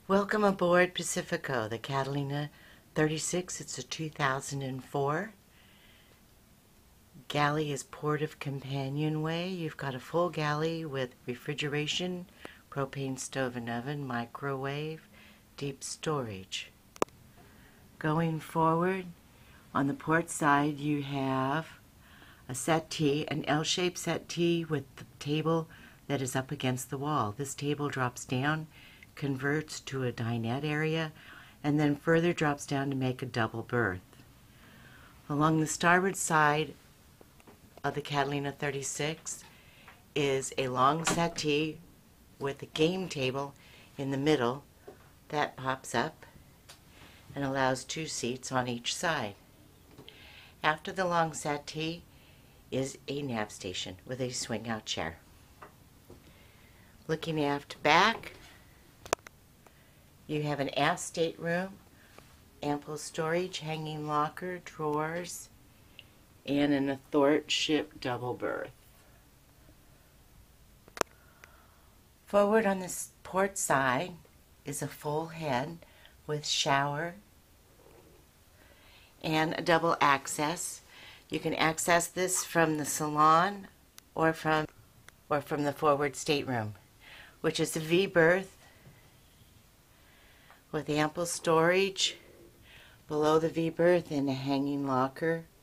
Welcome aboard Pacifico, the Catalina 36. It's a 2004. Galley is port of companionway. You've got a full galley with refrigeration, propane stove and oven, microwave, deep storage. Going forward, on the port side you have a settee, an L-shaped settee with the table that is up against the wall. This table drops down, converts to a dinette area, and then further drops down to make a double berth. Along the starboard side of the Catalina 36 is a long settee with a game table in the middle that pops up and allows 2 seats on each side. After the long settee is a nav station with a swing-out chair. Looking aft back, you have an aft stateroom, ample storage, hanging locker, drawers, and an athwartship double berth. Forward on the port side is a full head with shower and a double access. You can access this from the salon or from the forward stateroom, which is a V berth with ample storage below the V berth and a hanging locker